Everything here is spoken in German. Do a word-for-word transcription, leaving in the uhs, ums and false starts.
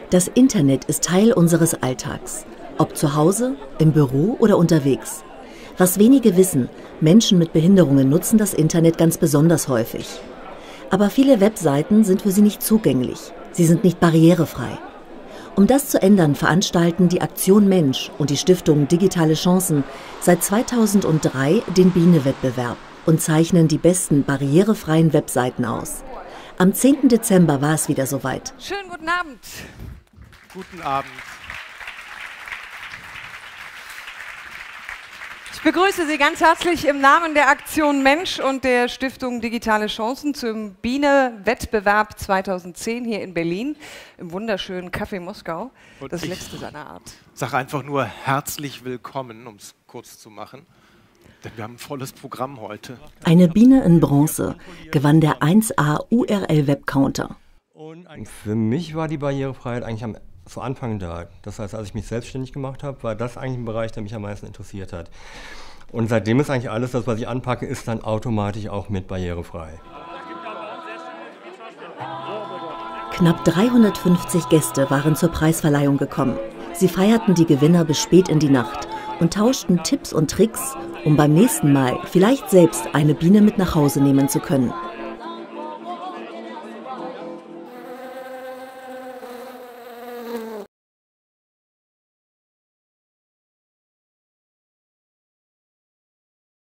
Das Internet ist Teil unseres Alltags. Ob zu Hause, im Büro oder unterwegs. Was wenige wissen, Menschen mit Behinderungen nutzen das Internet ganz besonders häufig. Aber viele Webseiten sind für sie nicht zugänglich. Sie sind nicht barrierefrei. Um das zu ändern, veranstalten die Aktion Mensch und die Stiftung Digitale Chancen seit zweitausenddrei den Biene-Wettbewerb und zeichnen die besten barrierefreien Webseiten aus. Am zehnten Dezember war es wieder soweit. Schönen guten Abend. Guten Abend. Ich begrüße Sie ganz herzlich im Namen der Aktion Mensch und der Stiftung Digitale Chancen zum Biene-Wettbewerb zweitausendzehn hier in Berlin im wunderschönen Café Moskau. Und das letzte seiner Art. Ich sage einfach nur herzlich willkommen, um es kurz zu machen. Denn wir haben ein volles Programm heute. Eine Biene in Bronze gewann der eins A U R L Web Counter. Für mich war die Barrierefreiheit eigentlich am, zu Anfang da. Das heißt, als ich mich selbstständig gemacht habe, war das eigentlich ein Bereich, der mich am meisten interessiert hat. Und seitdem ist eigentlich alles, das, was ich anpacke, ist dann automatisch auch mit barrierefrei. Knapp dreihundertfünfzig Gäste waren zur Preisverleihung gekommen. Sie feierten die Gewinner bis spät in die Nacht und tauschten Tipps und Tricks, um beim nächsten Mal vielleicht selbst eine Biene mit nach Hause nehmen zu können.